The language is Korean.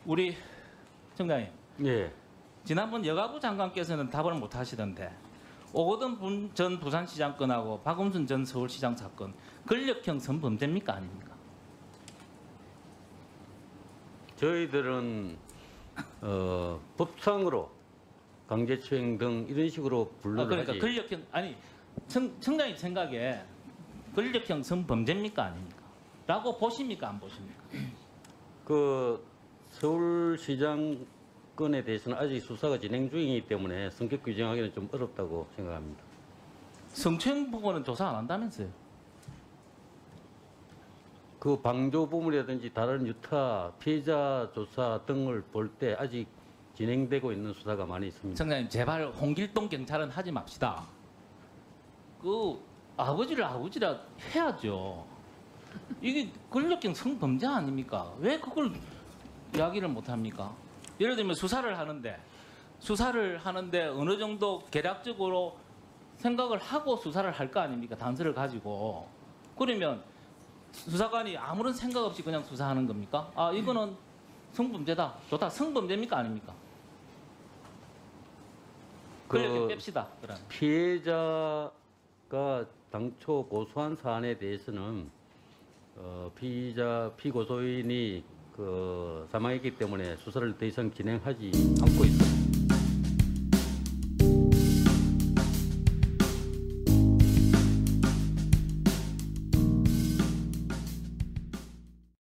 우리 청장님, 예. 지난번 여가부 장관께서는 답을 못 하시던데 오거돈 전 부산시장 건하고 박음순 전 서울시장 사건 권력형 성범죄입니까 아닙니까? 저희들은 법상으로 강제추행 등 이런 식으로 분류를 그러니까 하지. 권력형 아니 청장님 생각에 권력형 성범죄입니까 아닙니까? 라고 보십니까 안 보십니까? 그 서울시장 건에 대해서는 아직 수사가 진행 중이기 때문에 성격 규정하기는 좀 어렵다고 생각합니다. 성추행 부분은 조사 안 한다면서요? 그 방조 부문이라든지 다른 유타 피해자 조사 등을 볼 때 아직 진행되고 있는 수사가 많이 있습니다. 청장님 제발 홍길동 경찰은 하지 맙시다. 그 아버지를 아버지라 해야죠. 이게 권력형 성범죄 아닙니까? 왜 그걸 이야기를 못 합니까? 예를 들면 수사를 하는데 어느 정도 계략적으로 생각을 하고 수사를 할 거 아닙니까? 단서를 가지고. 그러면 수사관이 아무런 생각 없이 그냥 수사하는 겁니까? 아 이거는 성범죄다. 좋다. 성범죄입니까 아닙니까? 권력형 뺍시다. 그럼. 피해자가 당초 고소한 사안에 대해서는 피고소인이 사망했기 때문에 수사를 더 이상 진행하지 않고 있습니다.